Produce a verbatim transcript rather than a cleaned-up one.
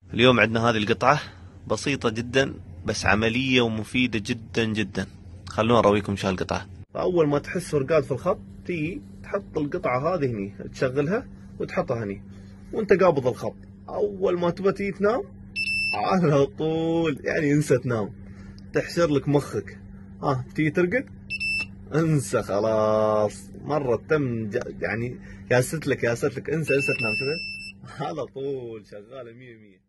اليوم عندنا هذه القطعة بسيطة جدا بس عملية ومفيدة جدا جدا. خلونا نرويكم شو هالقطعة. أول ما تحس فرقات في الخط تي تحط القطعة هذه هني، تشغلها وتحطها هني وانت قابض الخط. أول ما تبى تي تنام على طول يعني انسى تنام، تحشر لك مخك. ها آه تيجي ترقد انسى خلاص، مرة تم يعني ياست لك ياست لك انسى انسى تنام. شفت على طول شغالة مية مية.